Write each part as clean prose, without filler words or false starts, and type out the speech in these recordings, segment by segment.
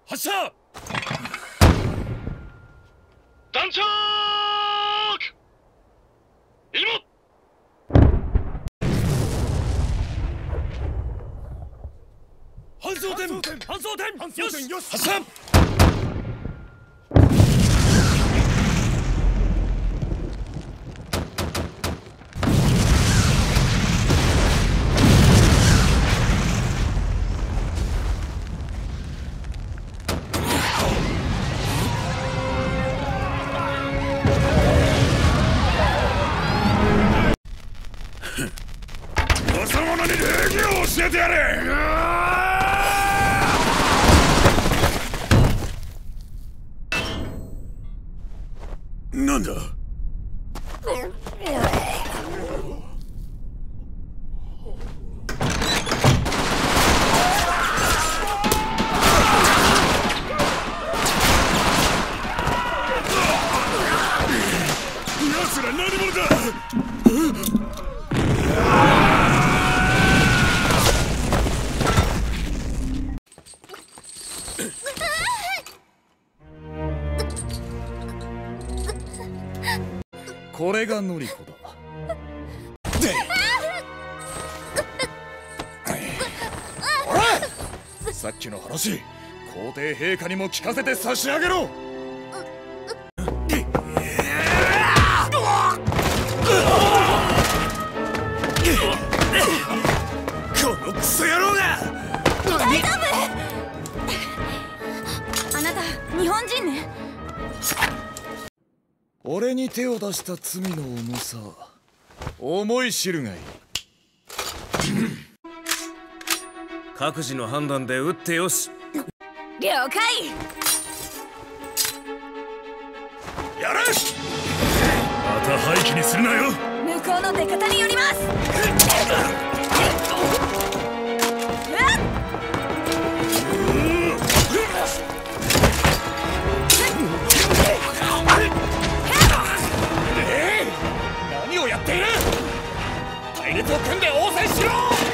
発射。弾着。今。搬送点。搬送点。よし。発射。よそ者に礼儀を教えてやれ。なんだ。奴ら何者だ。これがノリコだ。ほら、さっきの話、皇帝陛下にも聞かせて差し上げろ。このクソ野郎が。 大丈夫。あなた日本人ね。 俺に手を出した罪の重さ、思い知るがいい。 各自の判断で撃ってよし。 了解。 やれ。また廃棄にするなよ。 向こうの出方によります。 何をやっている。隊列を組んで応戦しろ。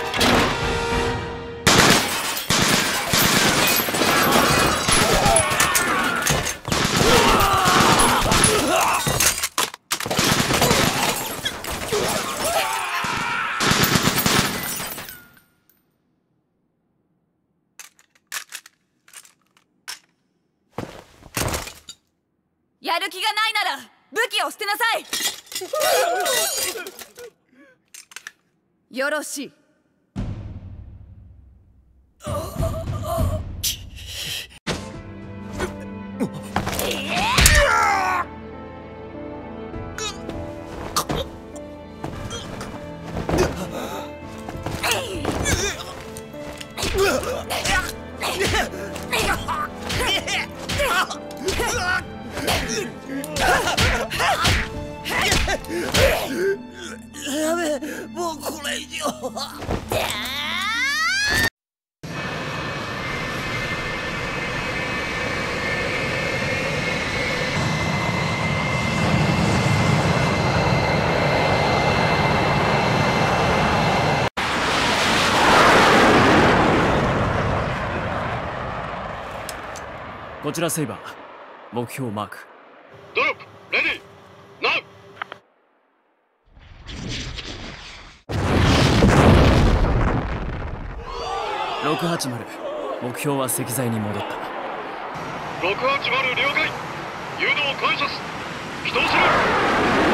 やる気がないなら武器を捨てなさい。よろしい。 やべえ、もうこれ以上。 こちらセイバー、目標マーク。 ドロップレディーナウ。 680、目標は石材に戻った。 680了解。誘導感謝す。起動する。